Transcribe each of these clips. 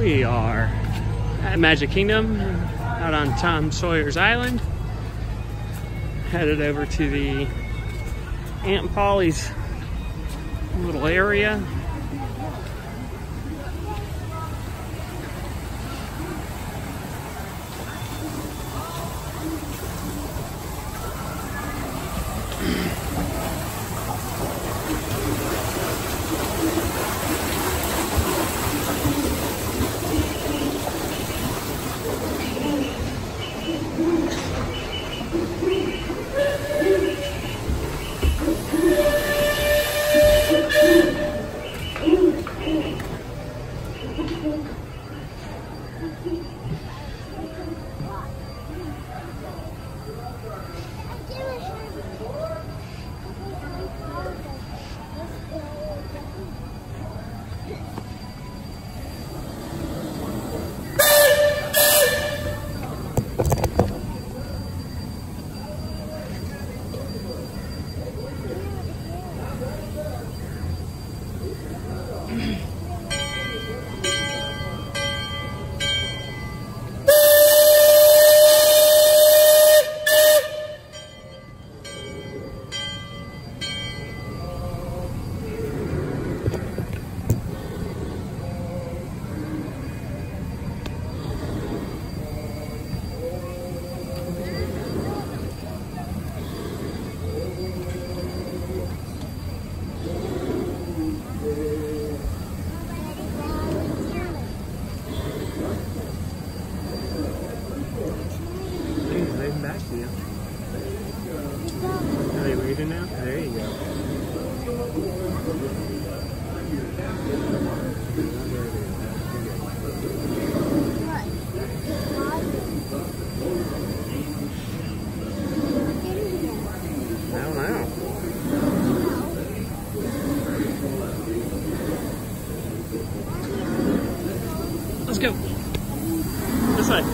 We are at Magic Kingdom out on Tom Sawyer's Island. Headed over to the Aunt Polly's little area. Back to you. Are they waving now? There you go. I don't know. Let's go. This way.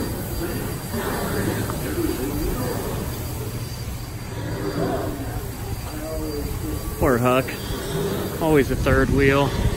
Poor Huck. Always a third wheel.